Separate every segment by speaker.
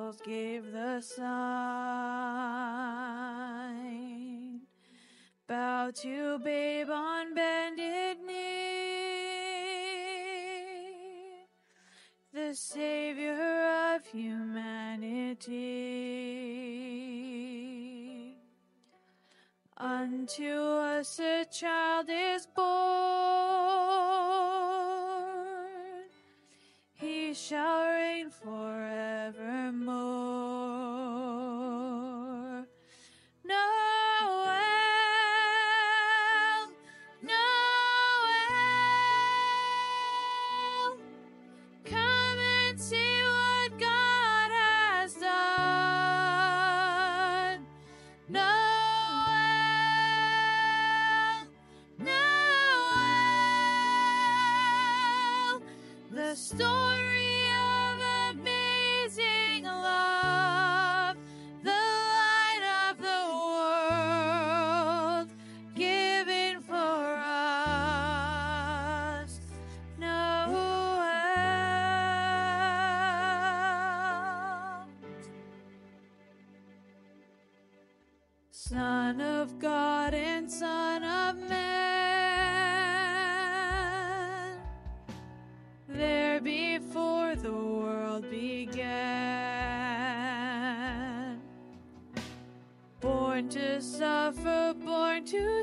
Speaker 1: angels gave the sign. Bow to babe on bended knee, the Savior of humanity. Unto us a child is born, he shall reign forevermore. Noel, Noel, come and see what God has done. Noel, Noel, the story of amazing love, the light of the world, given for us. Noel, Son of God and Son of Man, there before the world began. Born to suffer, born to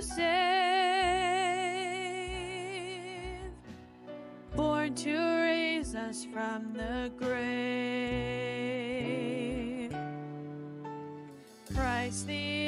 Speaker 1: save, born to raise us from the grave. Christ the